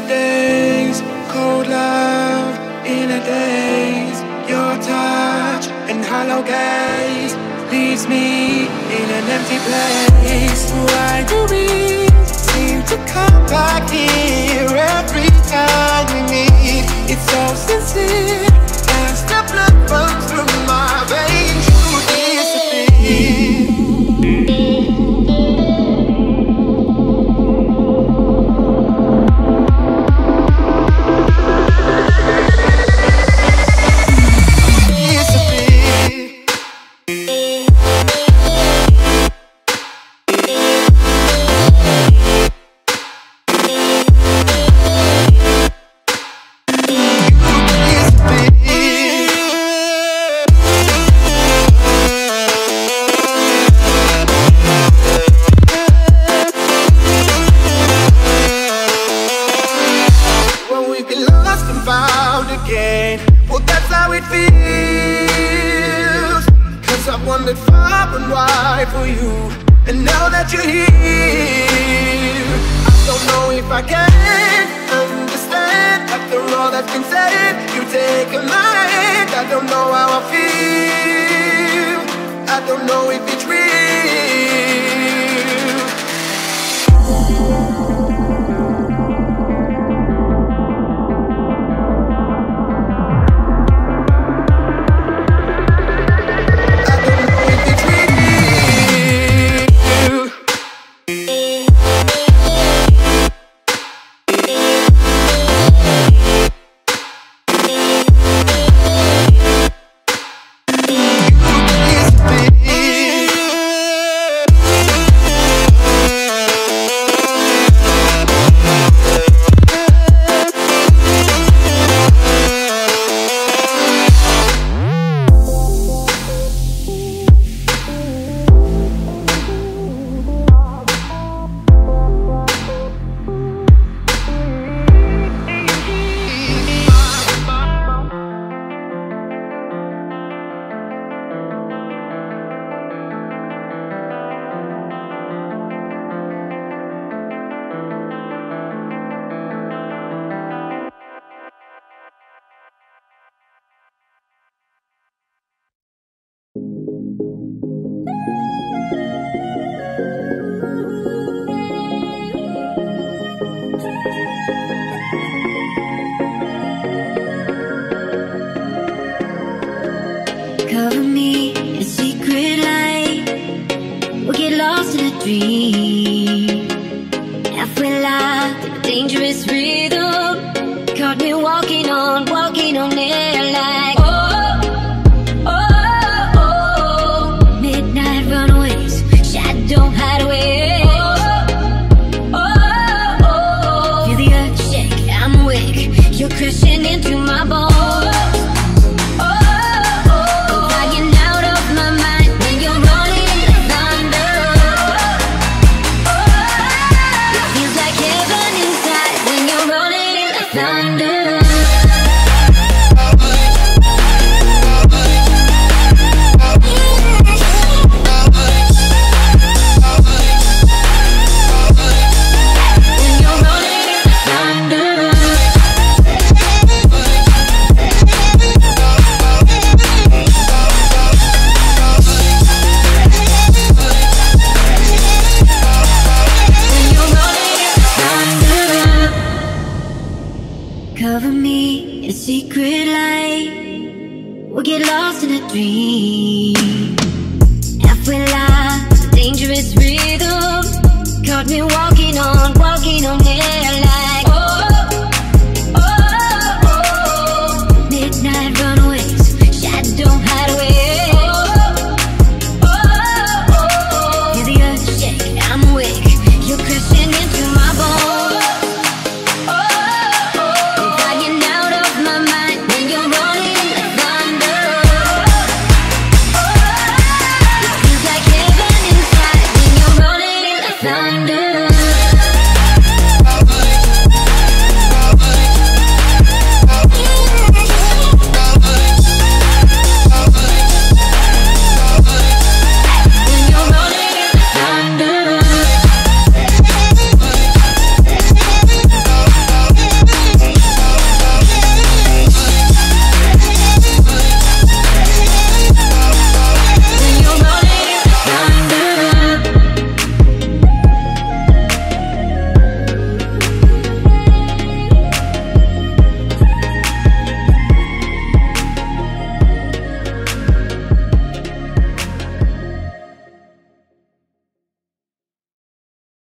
days, cold love in a daze. Your touch and hollow gaze leaves me in an empty place. Why do we seem to come back here every time we meet? It's so sincere, as the blood runs through my veins, you disappear. Cover me in secret light. We'll get lost in a dream. Halfway life, a dangerous rhythm. Caught me walking on air like oh. Midnight runaways, shadow hideaway. Oh. Feel the earth shake, I'm awake. You're crashing into my bones. Cover me in secret light. We'll get lost in a dream. Halfway life, dangerous rhythm. Caught me walking on air like